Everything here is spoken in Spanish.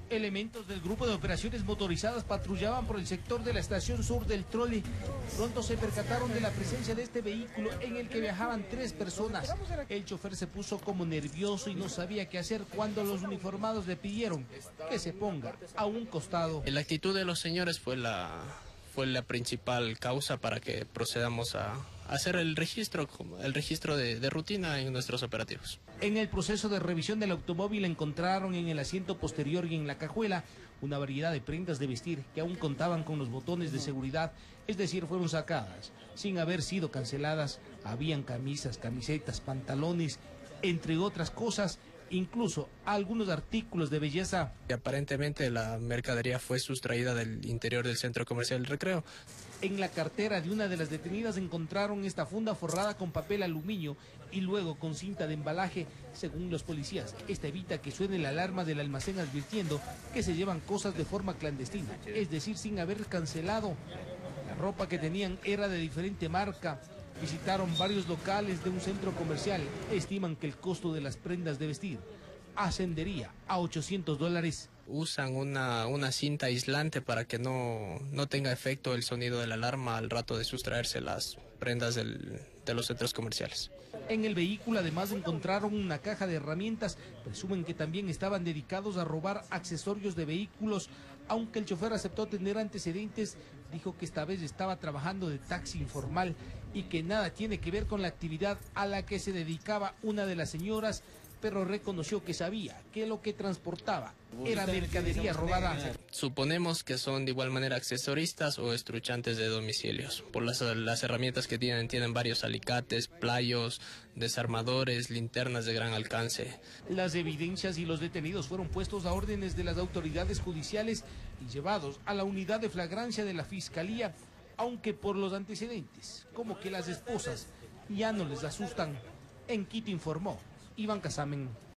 Elementos del grupo de operaciones motorizadas patrullaban por el sector de la estación sur del Trole. Pronto se percataron de la presencia de este vehículo en el que viajaban 3 personas. El chofer se puso como nervioso y no sabía qué hacer cuando los uniformados le pidieron que se ponga a un costado. La actitud de los señores fue la principal causa para que procedamos a hacer el registro de rutina en nuestros operativos. En el proceso de revisión del automóvil encontraron en el asiento posterior y en la cajuela una variedad de prendas de vestir que aún contaban con los botones de seguridad, es decir, fueron sacadas sin haber sido canceladas. Habían camisas, camisetas, pantalones, entre otras cosas, incluso algunos artículos de belleza. Y aparentemente la mercadería fue sustraída del interior del centro comercial El Recreo. En la cartera de una de las detenidas encontraron esta funda forrada con papel aluminio y luego con cinta de embalaje. Según los policías, esta evita que suene la alarma del almacén advirtiendo que se llevan cosas de forma clandestina, es decir, sin haber cancelado. La ropa que tenían era de diferente marca. Visitaron varios locales de un centro comercial. Estiman que el costo de las prendas de vestir ascendería a $800. Usan una cinta aislante para que no tenga efecto el sonido de la alarma al rato de sustraerse las prendas de los centros comerciales. En el vehículo además encontraron una caja de herramientas. Presumen que también estaban dedicados a robar accesorios de vehículos. Aunque el chofer aceptó tener antecedentes, dijo que esta vez estaba trabajando de taxi informal y que nada tiene que ver con la actividad a la que se dedicaba una de las señoras, pero reconoció que sabía que lo que transportaba era mercadería robada. Suponemos que son de igual manera accesoristas o estruchantes de domicilios, por las herramientas que tienen varios alicates, playos, desarmadores, linternas de gran alcance. Las evidencias y los detenidos fueron puestos a órdenes de las autoridades judiciales y llevados a la unidad de flagrancia de la Fiscalía, aunque por los antecedentes, como que las esposas ya no les asustan. En Quito informó Iván Casamen.